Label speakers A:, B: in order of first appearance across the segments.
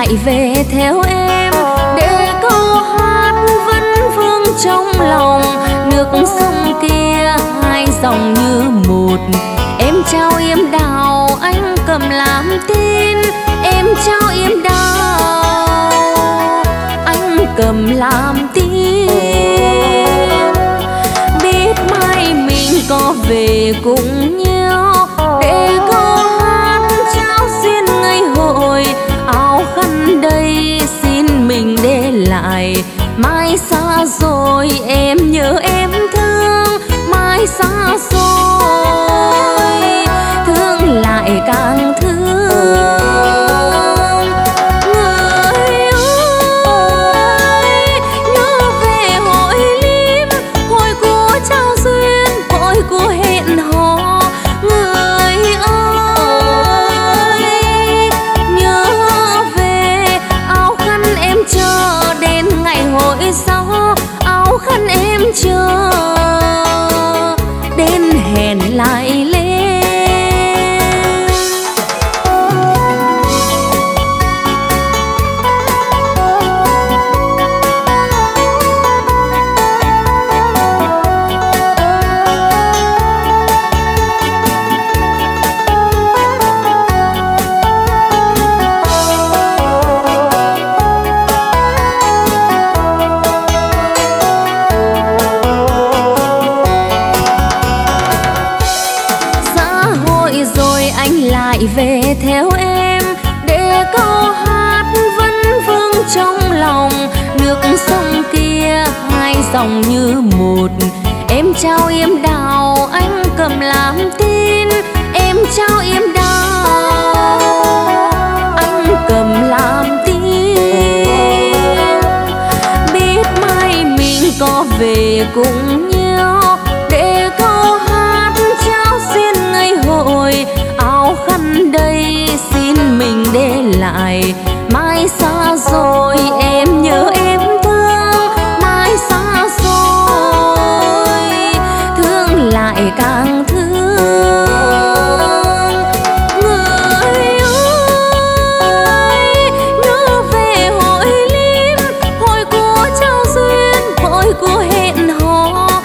A: lại về theo em, để câu hát vẫn vương trong lòng. Nước sông kia hai dòng như một, em trao yếm đào anh cầm làm tin. Em trao yếm đào anh cầm làm tin. Biết mai mình có về cùng nhau, để câu hát trao duyên ngày hội. Áo khăn đây xin mình để lại, mai xa rồi em nhớ em thương. Mai xa rồi thương lại càng thương. Người ơi nhớ về hội lim, hội của trao duyên, hội của hẹn hò. Người ơi nhớ về áo khăn em chờ đến ngày hội sau. Áo khăn em chờ đến hẹn lại lên. Về theo em, để câu hát vẫn vương trong lòng. Nước sông kia hai dòng như một, em trao yếm đào anh cầm làm tin. Em trao yếm đào anh cầm làm tin. Biết mai mình có về cùng nhau, để câu hát trao duyên ngày hội. Áo khăn đây xin mình để lại, mai xa rồi em nhớ em thương. Mai xa rồi thương lại càng thương. Người ơi nhớ về hội lim, hội của trao duyên, hội của hẹn hò.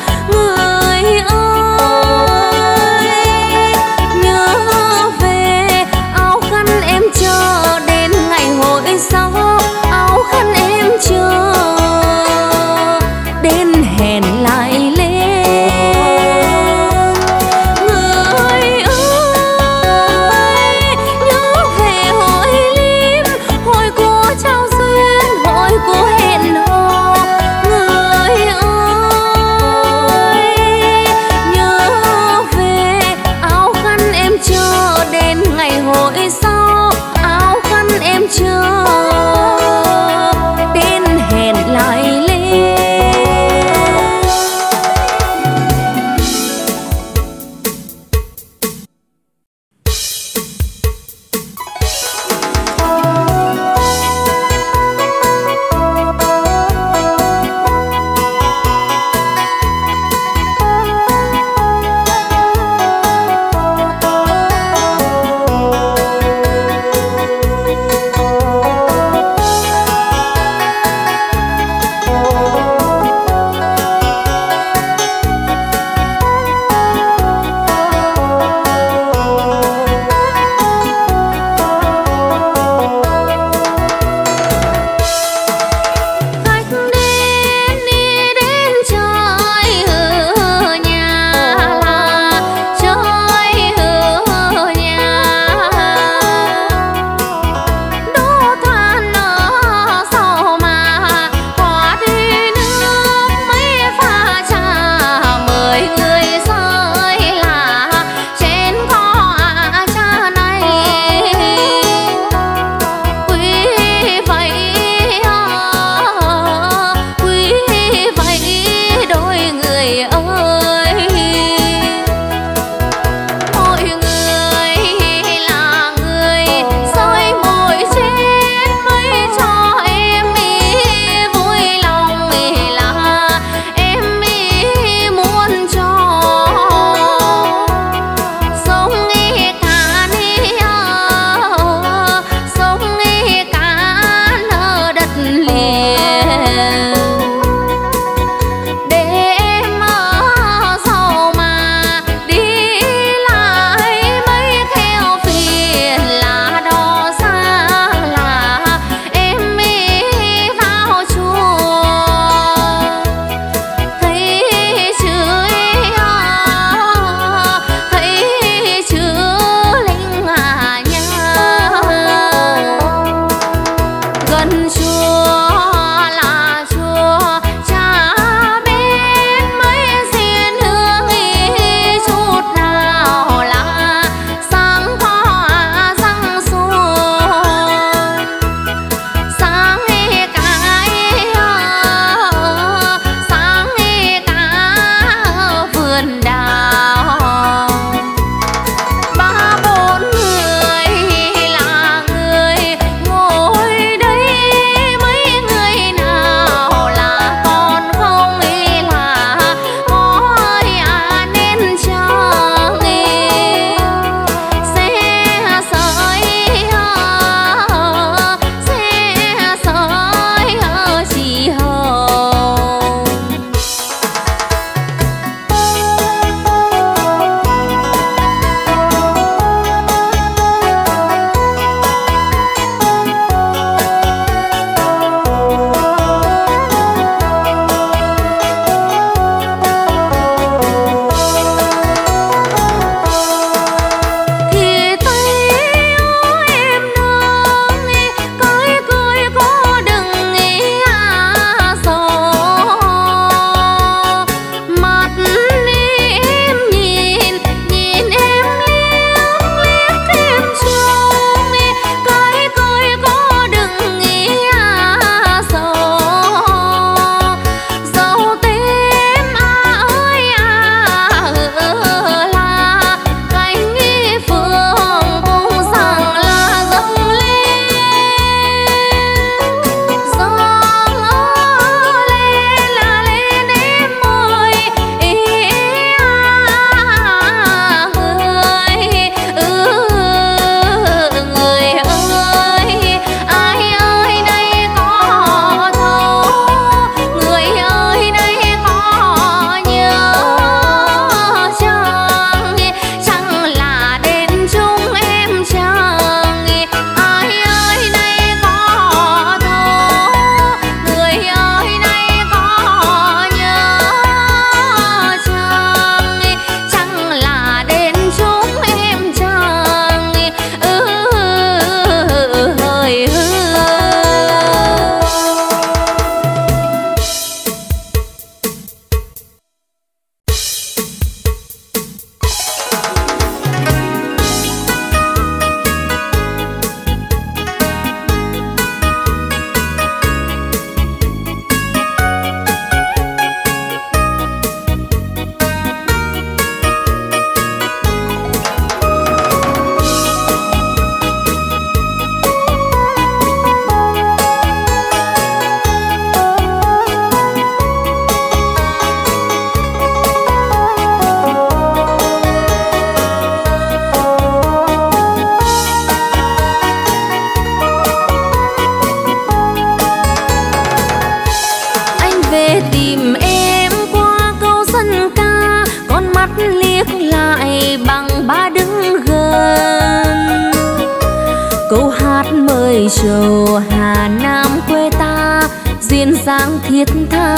A: câu hát mời trầu Hà Nam quê ta duyên dáng thiết tha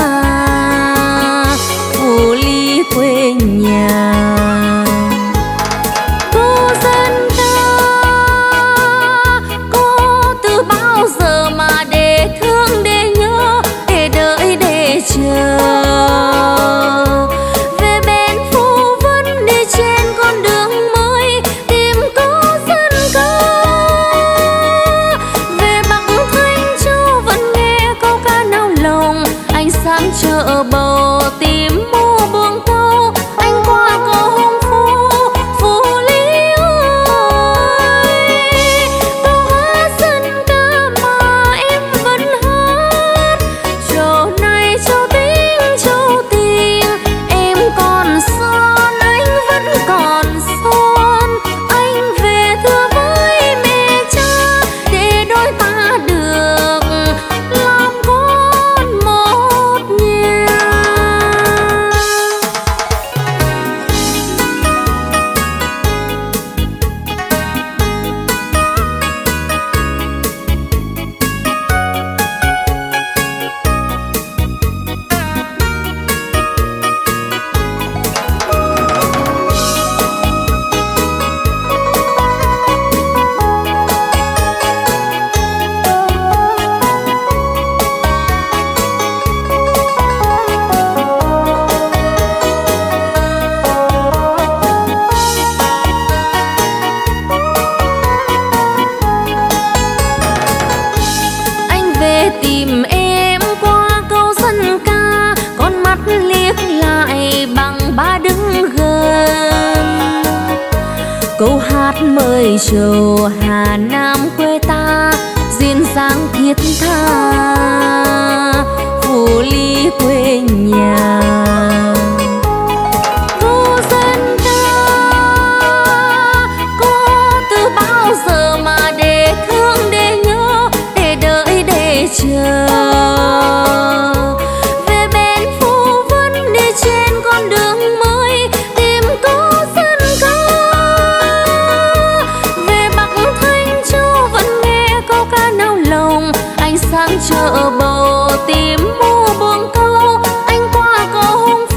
A: Phủ Lý quê nhà. Cô dân ta cô từ bao giờ mà để thương để nhớ để đợi để chờ về bên Phú Vân đi trên con đường mới tìm cô dân ca về Bắc Thanh Châu vẫn nghe câu ca nao lòng anh sang chợ bầu tìm mua buông câu anh qua cầu Hồng Phú Phủ Lý ơi câu hát dân ca mà em vẫn hát châu này châu tình em còn son anh vẫn còn son anh về thưa với mẹ cha để đôi ta được làm con một nhà. Anh về tìm em qua câu dân ca con mắt liếc lại bằng ba đứng gần câu hát mời trầu Hà Nam quê ta duyên dáng thiết tha Phủ Lý quê nhà. Cô dân ta cô từ bao giờ mà để thương để nhớ để đợi để chờ về bên Phú Vân đi trên con đường mới tìm cô dân ca về Bắc Thanh Châu vẫn nghe câu ca nao lòng anh sang chợ bầu tìm mua buông câu anh qua cầu Hồng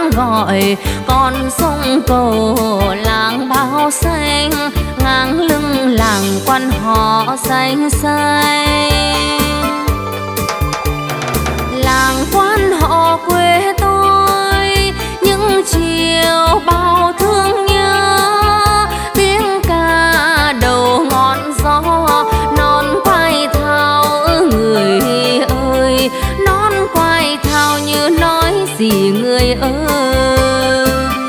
A: gọi, con sông cầu làng bao xanh, ngang lưng làng quan họ xanh xanh. Làng quan họ quê tôi những chiều bao thương nhớ, tiếng ca đầu ngọn gió non quay thao. Người ơi non quay thao như nói gì người ơi.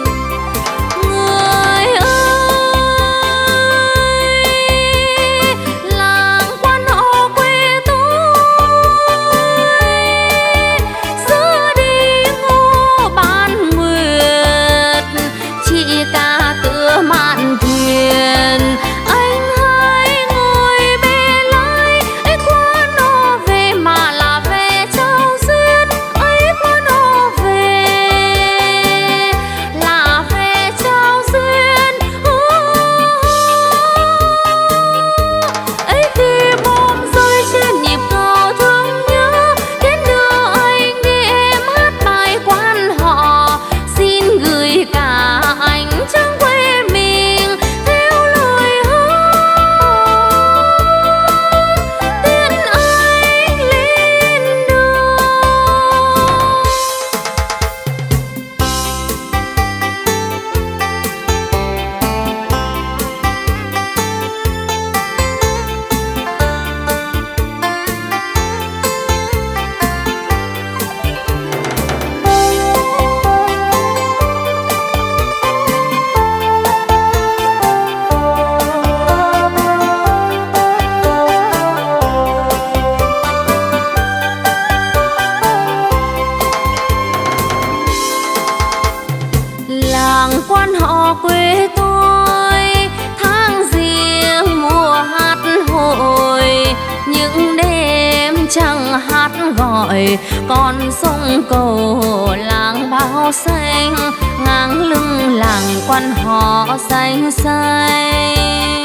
A: Con sông cầu làng bao xanh, ngang lưng làng quan họ xanh xanh.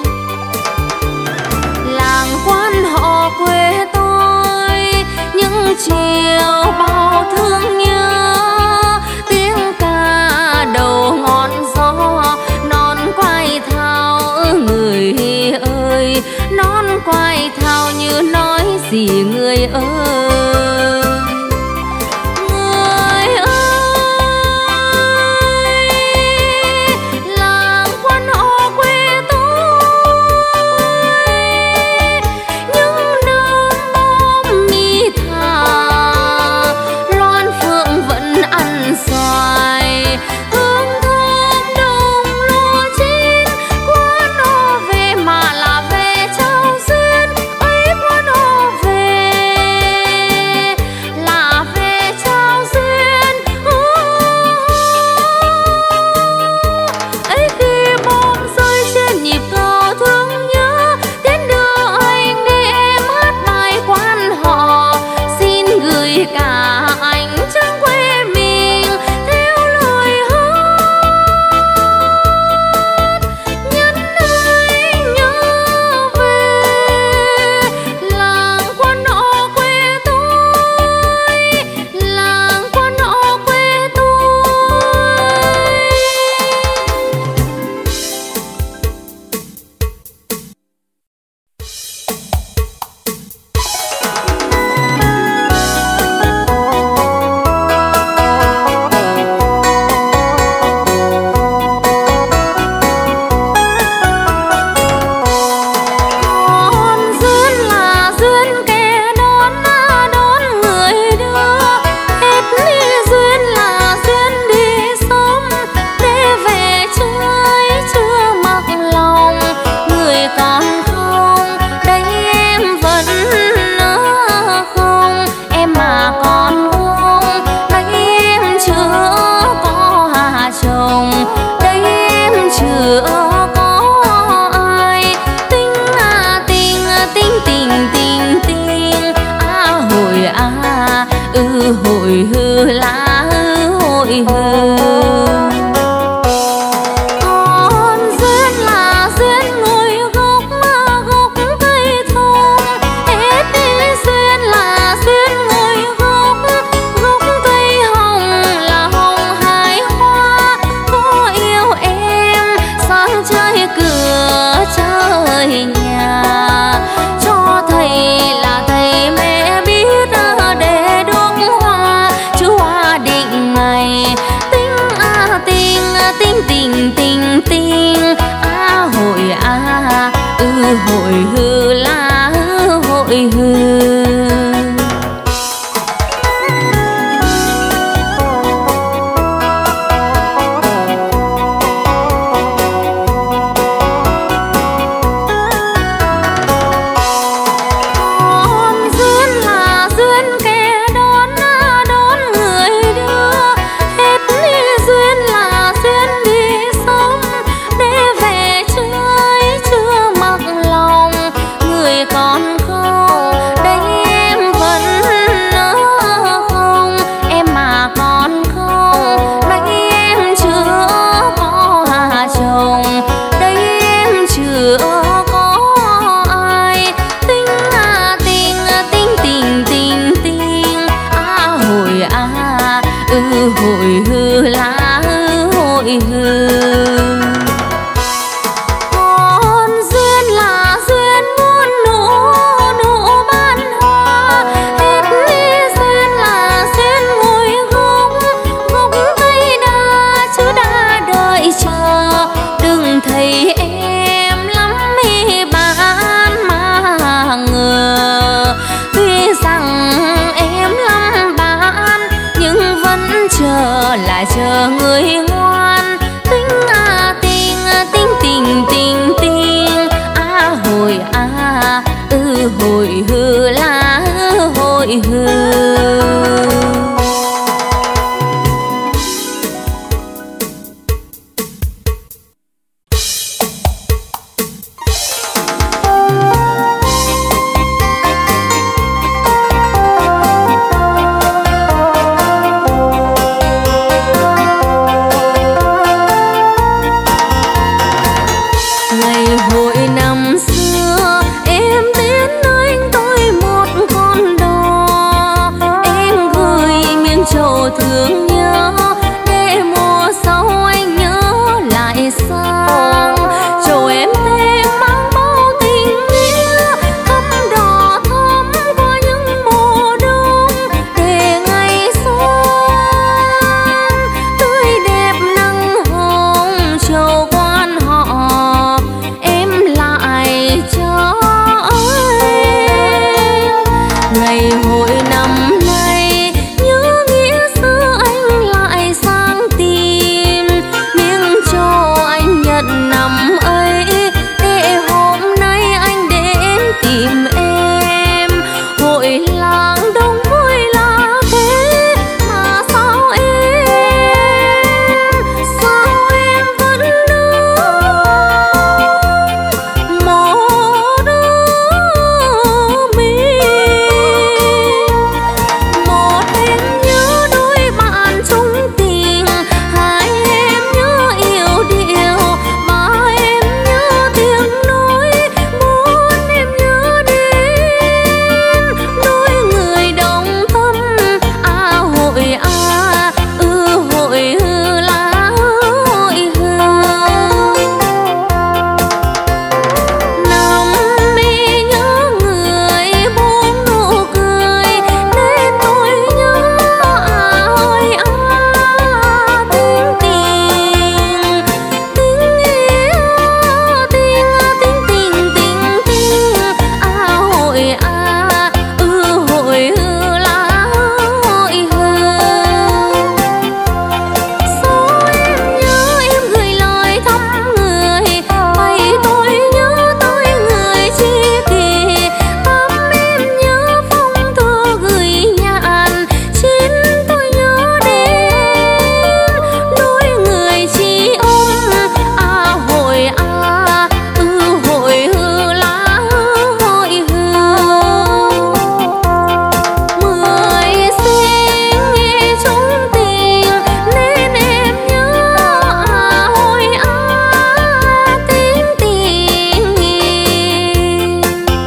A: Làng quan họ quê tôi những chiều bao thương nhớ, tiếng ca đầu ngọn gió non quay thao. Người ơi non quay thao như nói gì người ơi. Hồi hư lá hồi hư. Con duyên là duyên ngồi gốc cây thông, hết duyên là duyên ngồi gốc cây hồng, là hồng lá hội hương. Còn duyên là duyên muôn nụ nụ ban hoa, hết duyên là duyên ngồi gốc gốc cây đa chứ đã đợi chờ. Đừng thấy em lắm mi bán mà ngờ, tuy rằng em lắm bán nhưng vẫn chờ lại chờ người ngoan. Tính tình tình tình tình hồi hồi hư lá hồi hư. Thương nhớ để mùa sau anh nhớ lại sang, cho em thêm mang bao tình nghĩa thắm đỏ thắm qua những mùa đông. Để ngày xuân tươi đẹp nắng hồng trầu quan họ, em lại cho anh ngày hội năm nay nhớ nghĩa xưa anh lại sang tìm, miếng cho anh nhận năm ấy để hôm nay anh đến tìm em. Hội làng đông vui là thế mà sao em vẫn đứng một mình. Một em nhớ đôi bạn chung tình, hai em nhớ yêu điệu, ba em nhớ tiếng nói, bốn em nhớ đến đôi người đồng tâm. Hội hội hư lá hội hương. Năm mi nhớ người buông nụ cười nên tôi nhớ ơi tình tình tình yêu tình tình tình tình hội hội hư lá hội hương. Sao em nhớ em gửi lời thăm người, bày tôi nhớ tới người chi kỷ. Tâm em nhớ phong thư gửi nhạn, chín tôi nhớ đến đôi người chi ôm. Hội hội hư lá hội hương. Mười sinh chung tình nên em nhớ hội tình tình tình yêu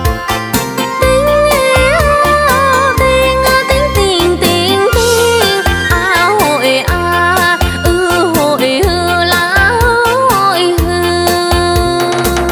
A: tình tình tình tình hội hội hư lá hội hương.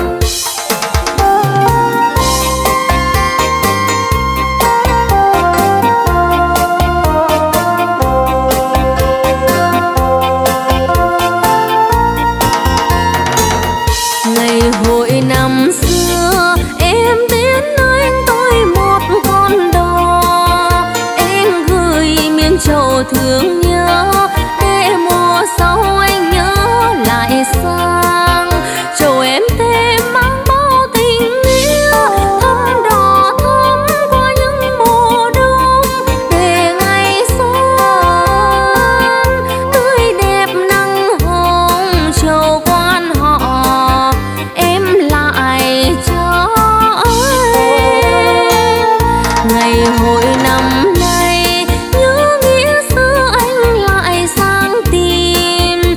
A: Ngày hội năm xưa em đến anh tôi một con đò, em gửi miếng trầu thương nhớ để mùa sau anh nhớ lại sang, cho em thêm mang bao tình yêu thắm đỏ thắm qua những mùa đông. Để ngày xuân tươi đẹp nắng hồng trầu quan họ, em lại cho anh ngày hội năm nay nhớ nghĩa xưa anh lại sang tìm,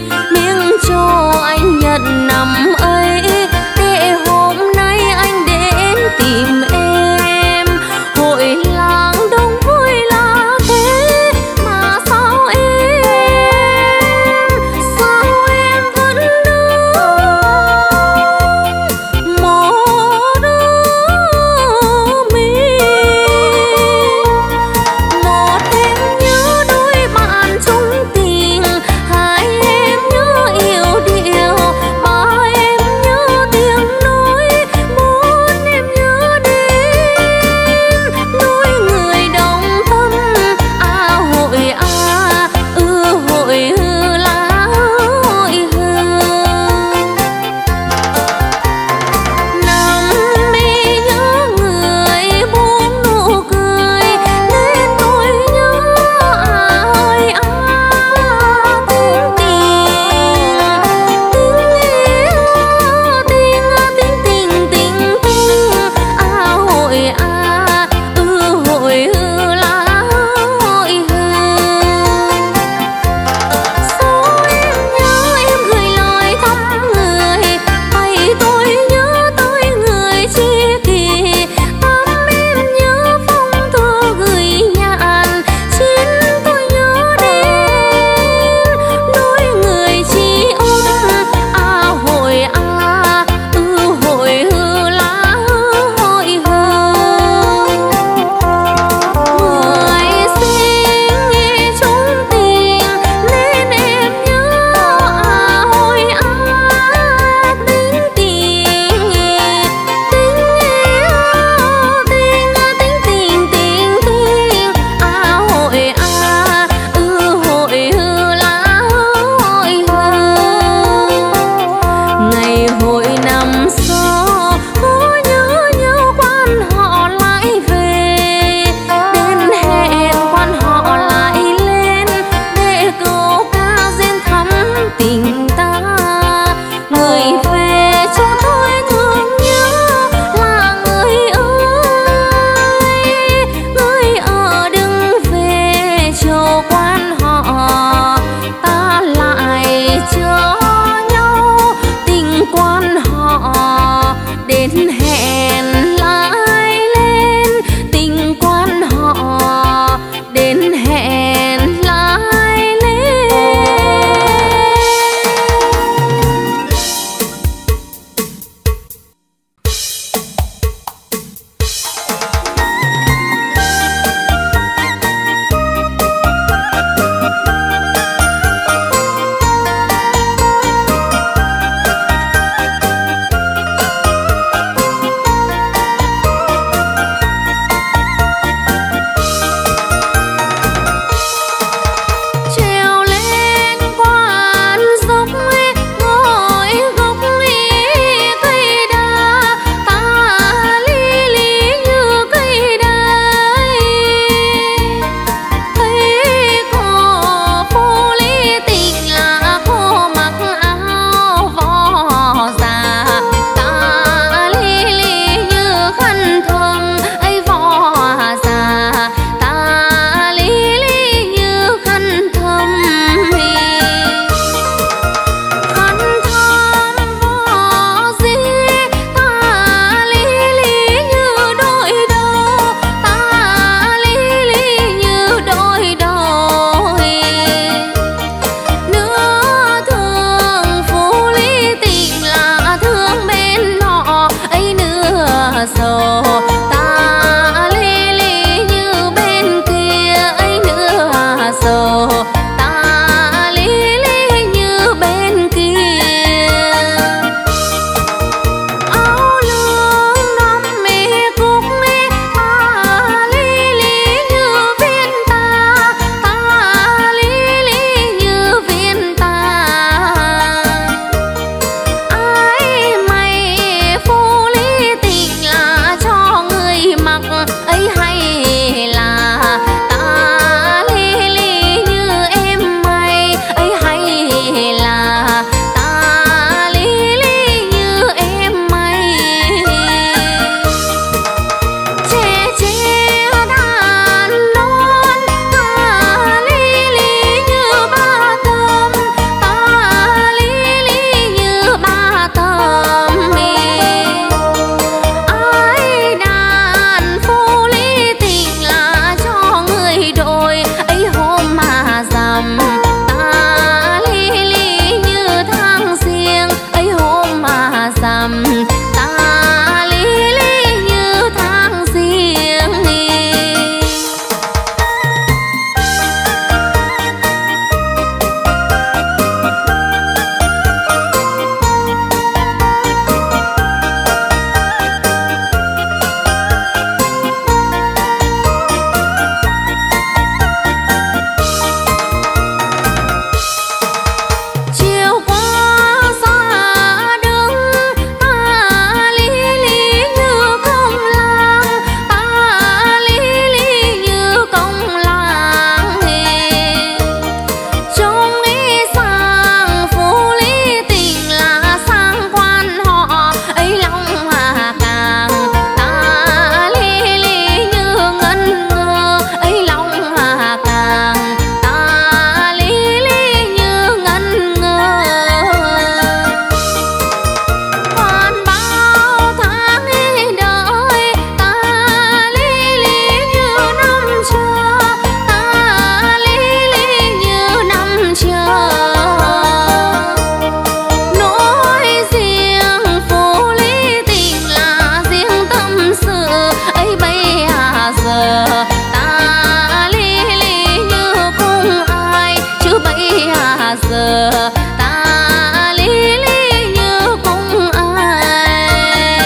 A: giờ ta lý lý như cùng ai.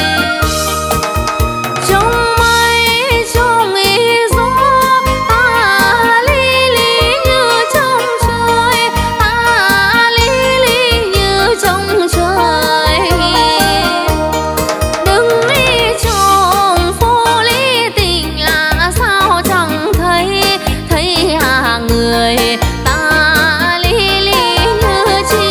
A: Trong mây trong ý gió ta lý lý như trong trời, ta lý lý như trong trời. Đừng đi trong phố lý tình là sao chẳng thấy, thấy người ta lý lý như chi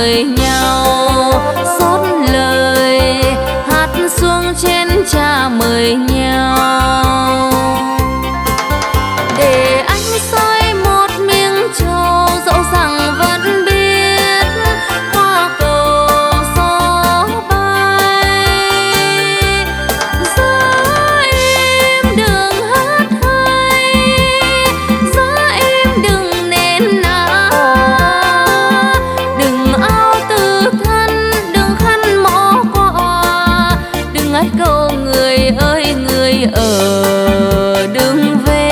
A: mời nhau, xót lời hát xuống chén trà mời nhau. Để anh soi một miếng trầu dẫu rằng vẫn biết qua cầu gió bay. Gió em đừng hát hay, gió em đừng nén ná, đừng ao từ thân, đừng khăn mõ quà, đừng ngắt câu người ơi người ở đừng về.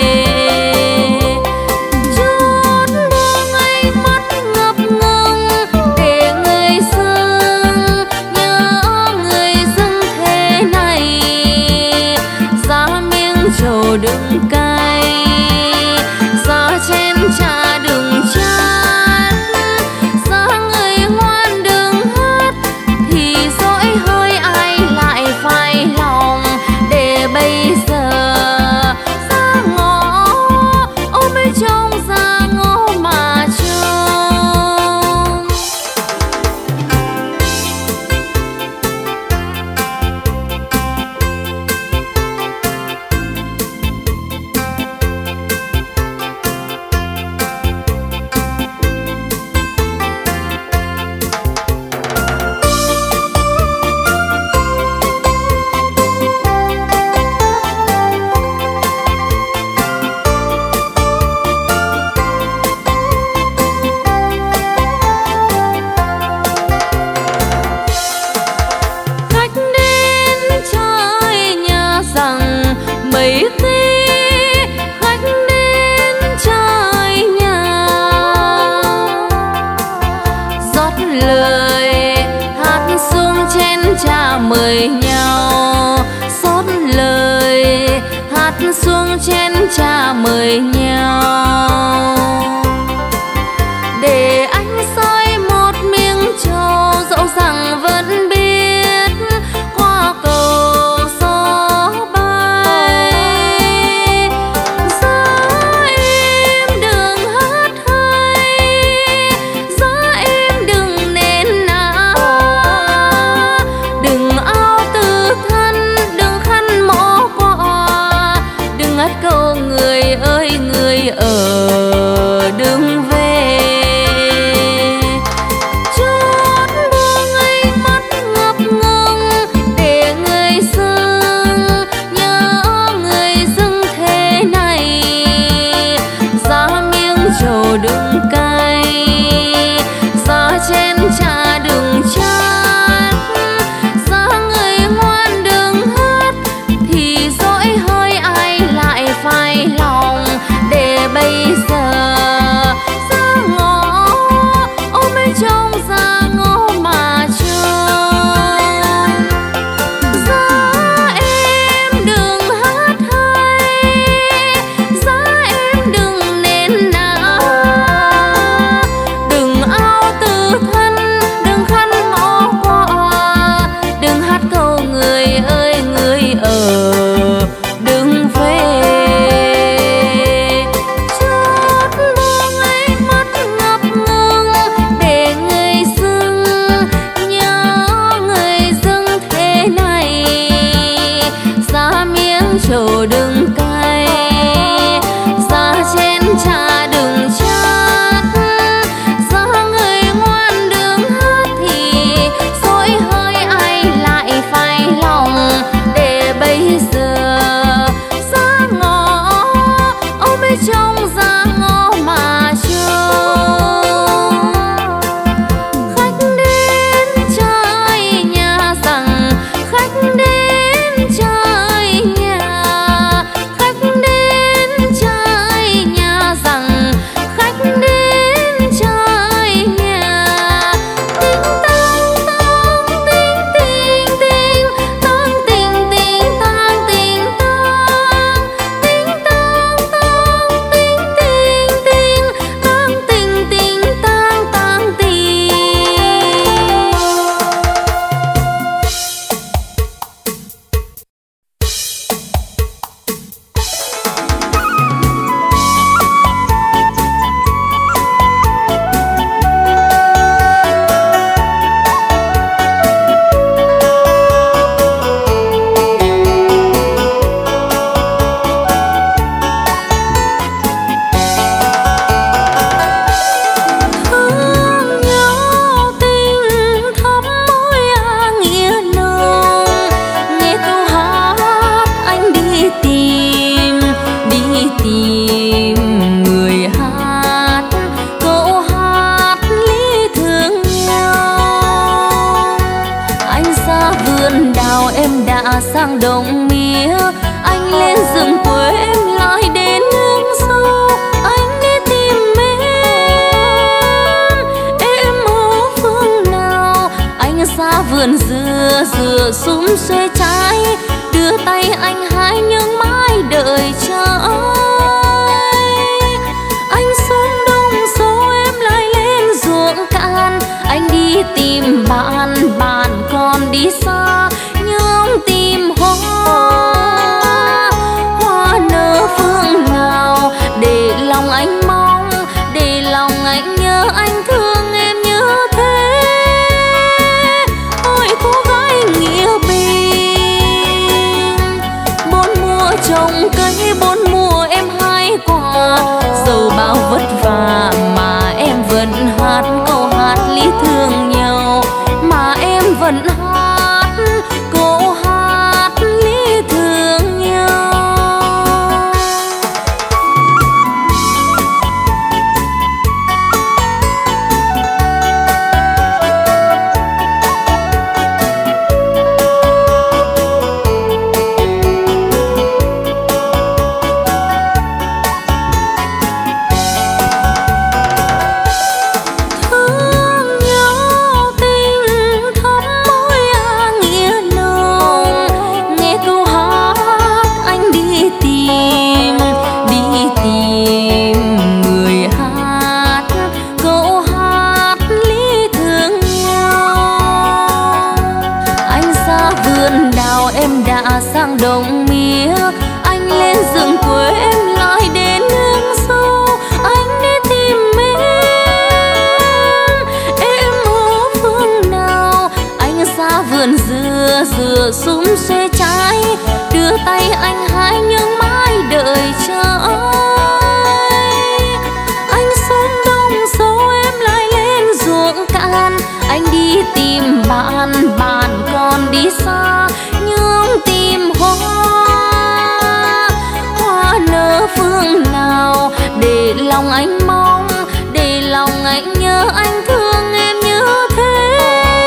A: Chút buông ấy mắt ngập ngừng để người dưng nhớ người dưng thế này. Giá miếng trầu đừng cay, giá chén trà đừng chát, giá người ngoan đừng hát, thì dỗi hơi ai lại phải lòng. Để bây giờ ra ngõ ôm lấy trông ra ngõ mà trông. Khách đến chơi nhà rằng mấy khi khách đến chơi nhà, rót lời hát xuống chén trà mời nhau, rót lời hát xuống chén trà mời nhau. Để anh soi một miếng trầu dẫu rằng vẫn biết qua cầu gió bay. Gió em đừng hát hay, gió em đừng nén ná, đừng ao từ thân, đừng khăn mõ quà, đừng ngắt câu người ơi người ở đã sang đồng mía. Anh lên rừng quê em lại đến nước sâu, anh đi tìm em ở phương nào. Anh ra vườn dừa dừa sum xuê trái, đưa tay anh hái nhưng mãi đợi chờ anh xuống đông số em lại lên ruộng cạn. Anh đi tìm bạn, bạn còn đi xa nhưng tìm hoa nở phương nào. Để lòng anh mong, để lòng anh nhớ, anh thương em như thế. Ôi cô gái nghĩa bình, bốn mùa trồng cây, bốn mùa em hái quả. Dẫu bao vất vả mà em vẫn hát câu hát lý thương nhau, mà em vẫn hát câu hát lý thương nhau. Sang đồng mía, anh lên rừng quê em lại đến nước sâu, anh đi tìm em ở phương nào. Anh ra vườn dừa dừa sum xuê trái, đưa tay anh hái nhưng mãi đợi chờ anh xuống đông số em lại lên ruộng cạn. Anh đi tìm bạn, bạn còn đi xa nhưng tìm hoa nở phương nào. Để lòng anh mong, để lòng anh nhớ, anh thương em như thế.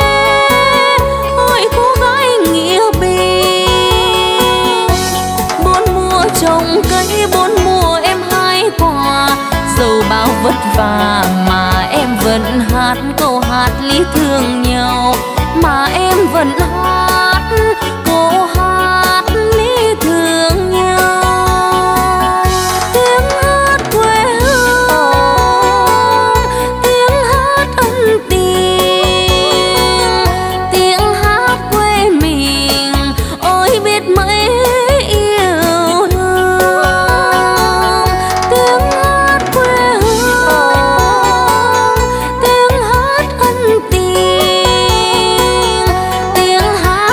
A: Ôi cô gái nghĩa bình, bốn mùa trồng cây, bốn mùa em hái quả. Dẫu bao vất vả mà em vẫn hát câu hát lý thương nhau, mà em vẫn hát câu hát lý thương nhau. Tiếng hát quê hương, tiếng hát ân tình, tiếng hát quê mình ôi biết mấy yêu thương. Tiếng hát quê hương, tiếng hát ân tình, tiếng hát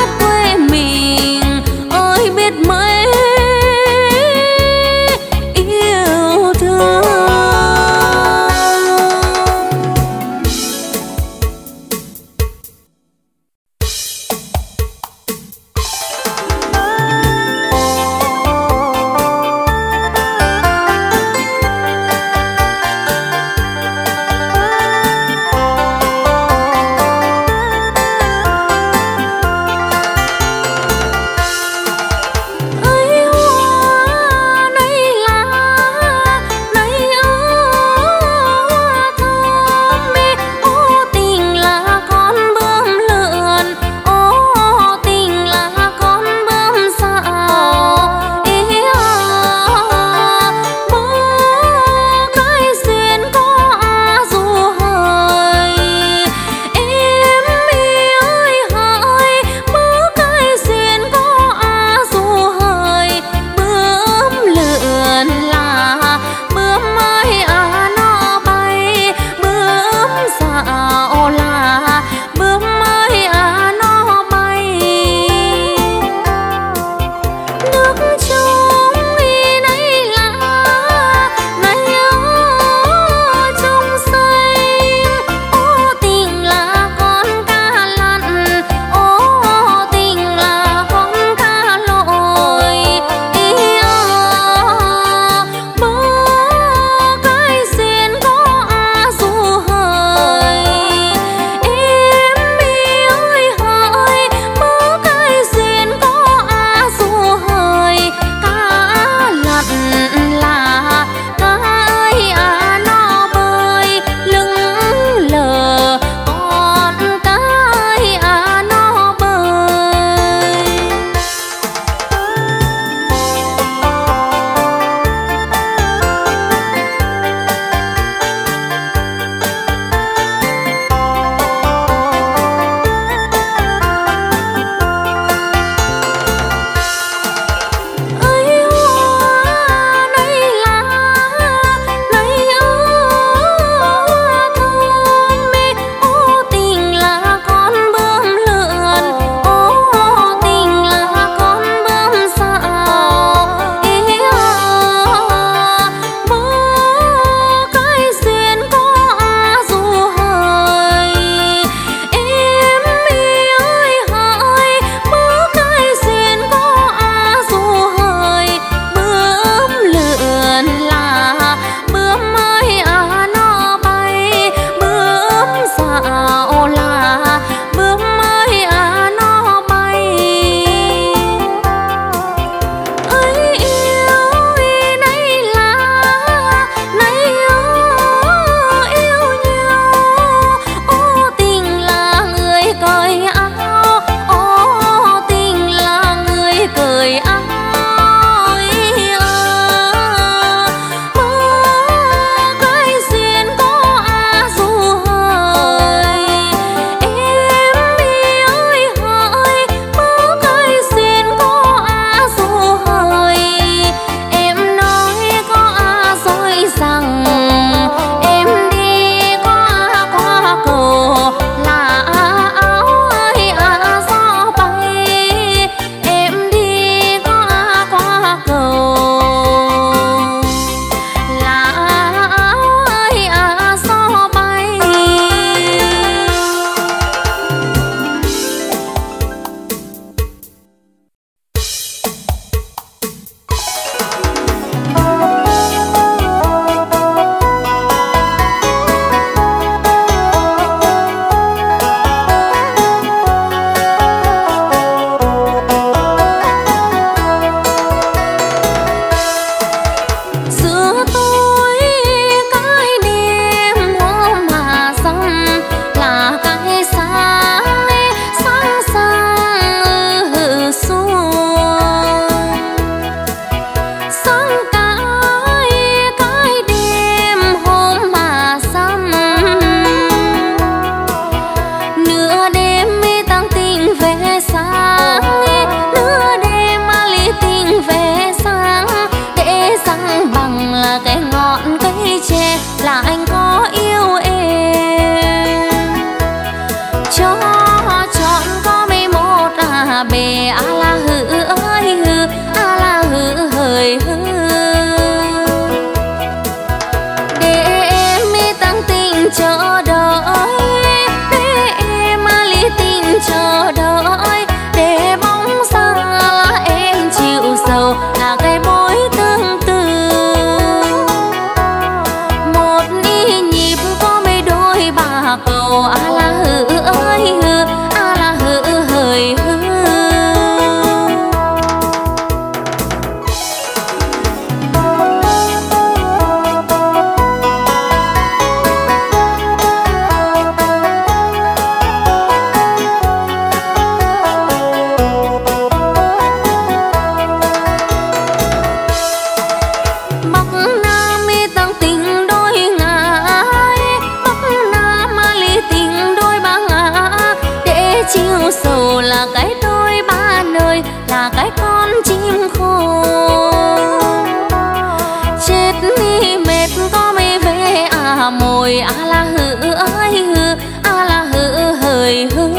A: con chim khô. Chết đi mệt có mới về à mồi à là hư ơi hư à là hư hời hư.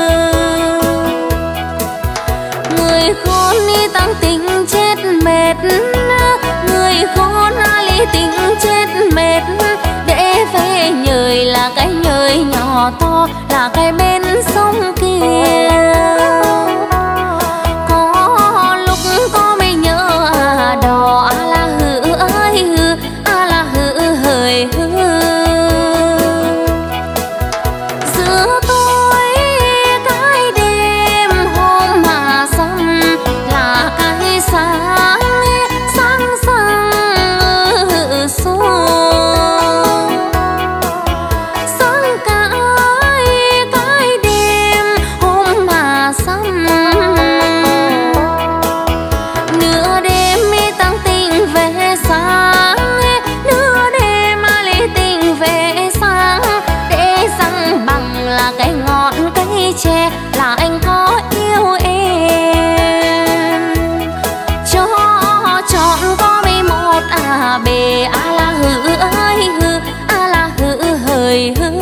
A: Người khôn đi tăng tình chết mệt, người khôn lý tình chết mệt. Để về nhời là cái nhời nhỏ to là cái bên sông kia. Có lúc có mới nhớ à đò à là hư ơi hư à là hư hời hư. Giữa tối cái đêm hôm mà sông là cái sáng sáng sáng xuống. Sáng cái đêm hôm mà sông nửa đêm mi tăng tình về sáng, nửa đêm lý tình về sáng. Để rằng bằng là cái ngọn cây tre là anh có yêu em. Cho chọn có mấy một à bề à là hư ơi hư à là hư hời hư.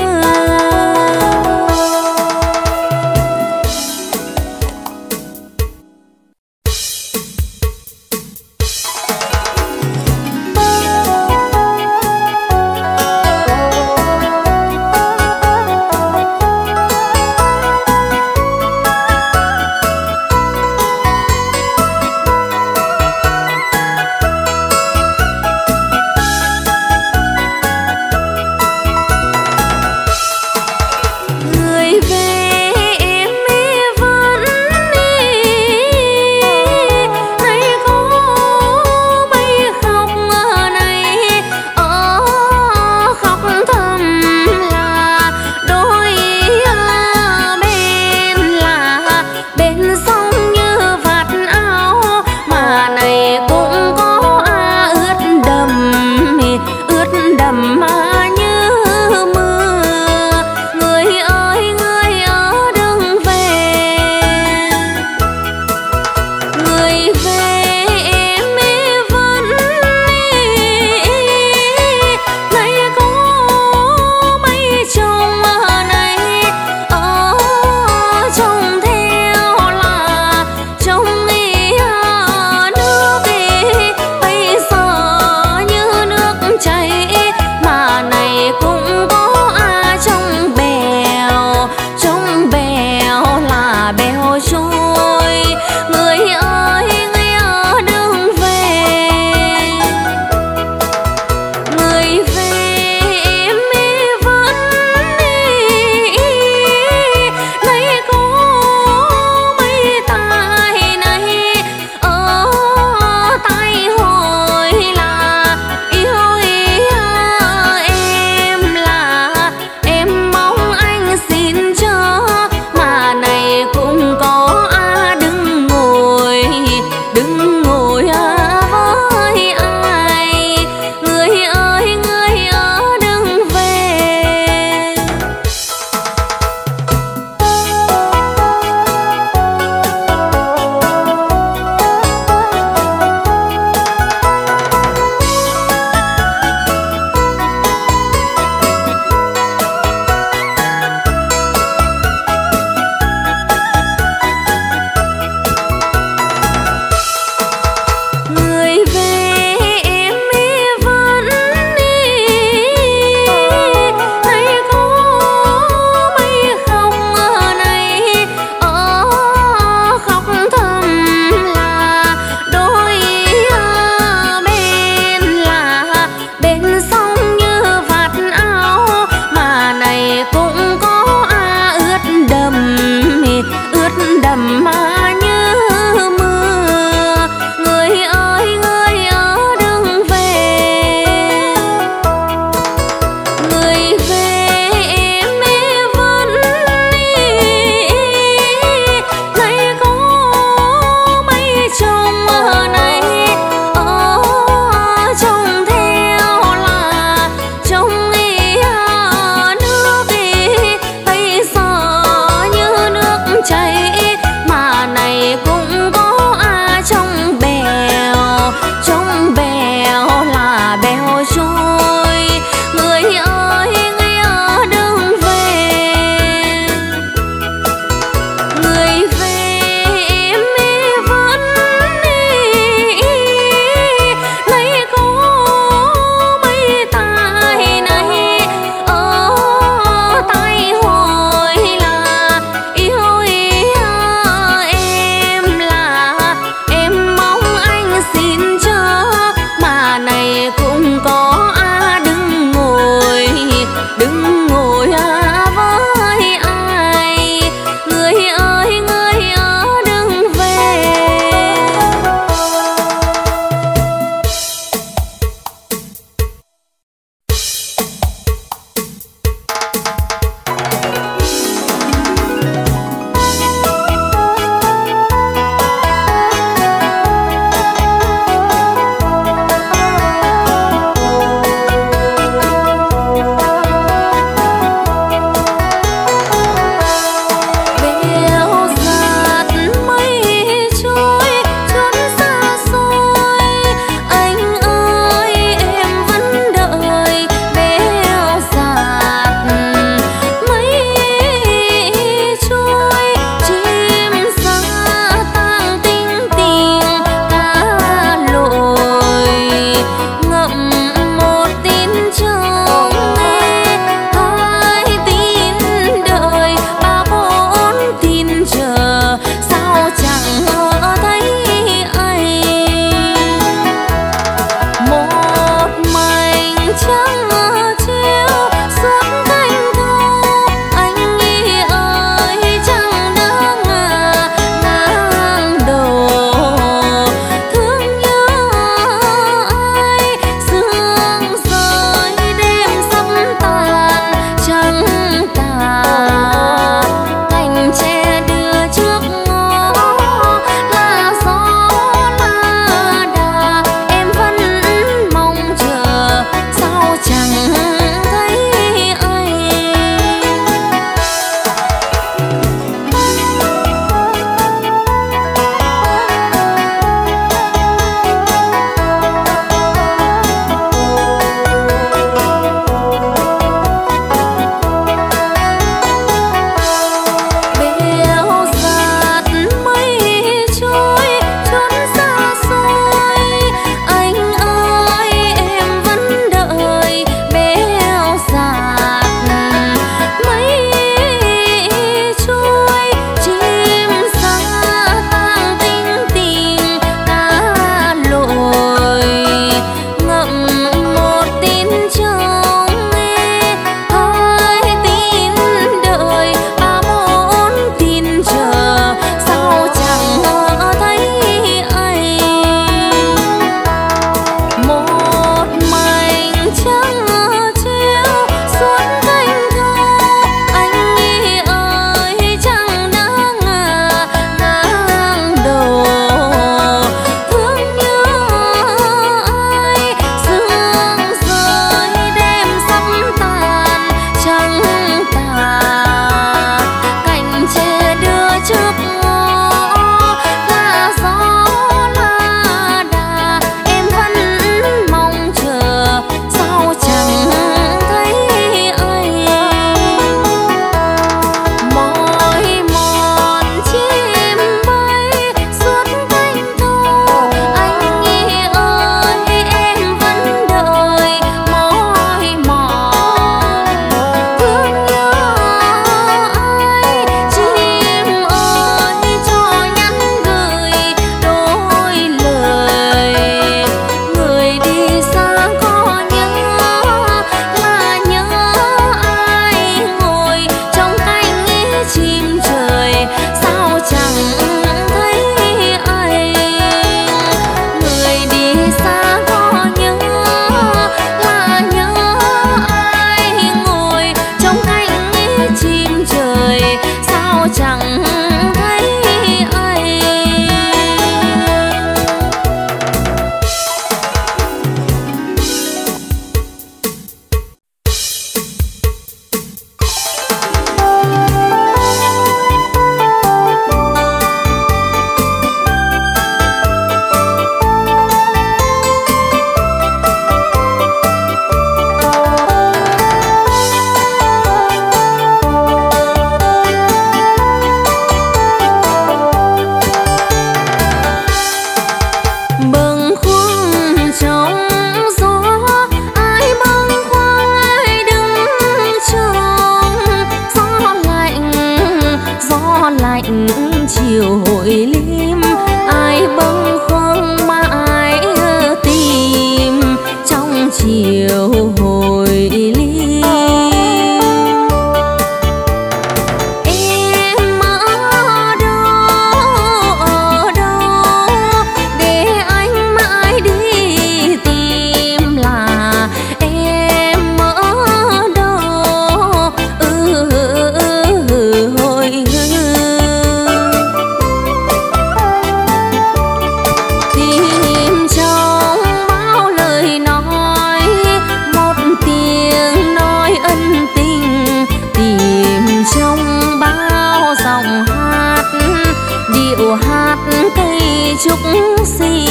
A: trúc xì.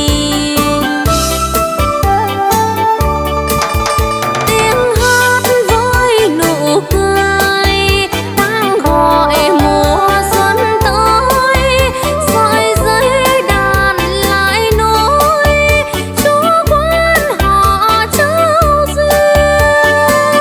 A: Tiếng hát với nụ cười đang gọi mùa xuân tới, sợi dây đàn lại nối chúa quan họ trao duyên.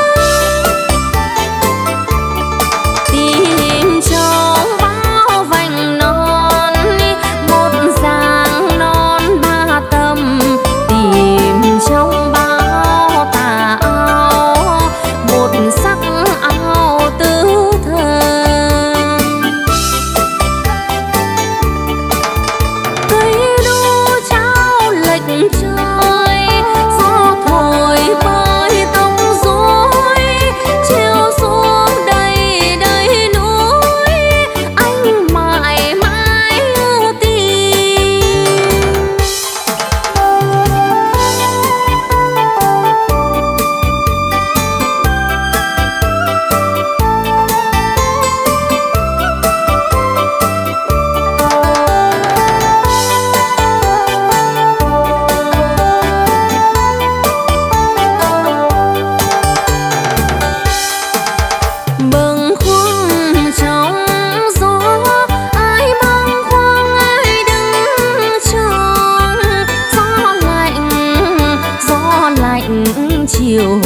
A: Tìm trong bao vành non một dáng non ba tầm, tìm trong bao tà áo một sắc áo tứ thân. Cây đu trao lệnh trời, gió thổi bơi tông rối, chiều xuống đầy đầy núi, anh mãi mãi ưu tìm. Bâng khuâng trong gió, ai bâng khuâng ai đứng chờ. Gió lạnh chiều